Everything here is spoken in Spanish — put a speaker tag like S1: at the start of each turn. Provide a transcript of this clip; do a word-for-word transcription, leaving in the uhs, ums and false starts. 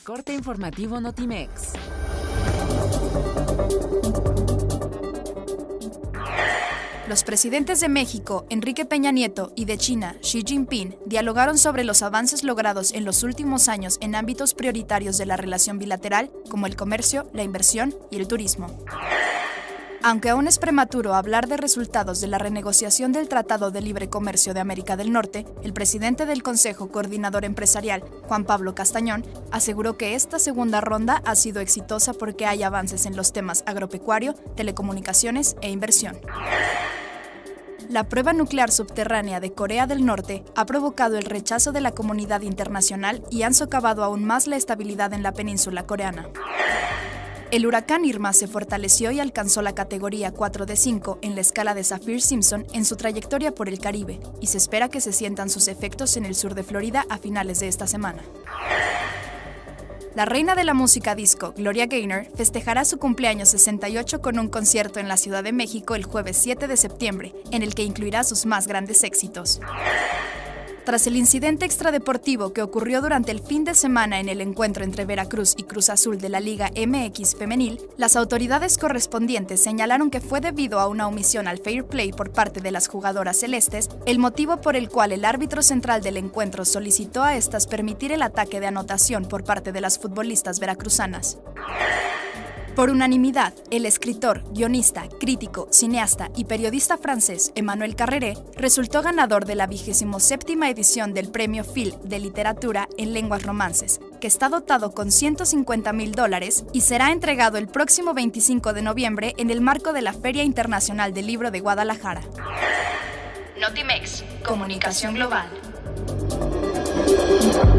S1: Corte informativo Notimex.
S2: Los presidentes de México, Enrique Peña Nieto, y de China, Xi Jinping, dialogaron sobre los avances logrados en los últimos años en ámbitos prioritarios de la relación bilateral, como el comercio, la inversión y el turismo. Aunque aún es prematuro hablar de resultados de la renegociación del Tratado de Libre Comercio de América del Norte, el presidente del Consejo Coordinador Empresarial, Juan Pablo Castañón, aseguró que esta segunda ronda ha sido exitosa porque hay avances en los temas agropecuario, telecomunicaciones e inversión. La prueba nuclear subterránea de Corea del Norte ha provocado el rechazo de la comunidad internacional y han socavado aún más la estabilidad en la península coreana. El huracán Irma se fortaleció y alcanzó la categoría cuatro de cinco en la escala de Saffir-Simpson en su trayectoria por el Caribe, y se espera que se sientan sus efectos en el sur de Florida a finales de esta semana. La reina de la música disco, Gloria Gaynor, festejará su cumpleaños sesenta y ocho con un concierto en la Ciudad de México el jueves siete de septiembre, en el que incluirá sus más grandes éxitos. Tras el incidente extradeportivo que ocurrió durante el fin de semana en el encuentro entre Veracruz y Cruz Azul de la Liga M X Femenil, las autoridades correspondientes señalaron que fue debido a una omisión al fair play por parte de las jugadoras celestes, el motivo por el cual el árbitro central del encuentro solicitó a estas permitir el ataque de anotación por parte de las futbolistas veracruzanas. Por unanimidad, el escritor, guionista, crítico, cineasta y periodista francés Emmanuel Carréré resultó ganador de la vigésimo séptima edición del Premio Phil de Literatura en Lenguas Romances, que está dotado con ciento cincuenta mil dólares y será entregado el próximo veinticinco de noviembre en el marco de la Feria Internacional del Libro de Guadalajara.
S3: Notimex, Comunicación Global.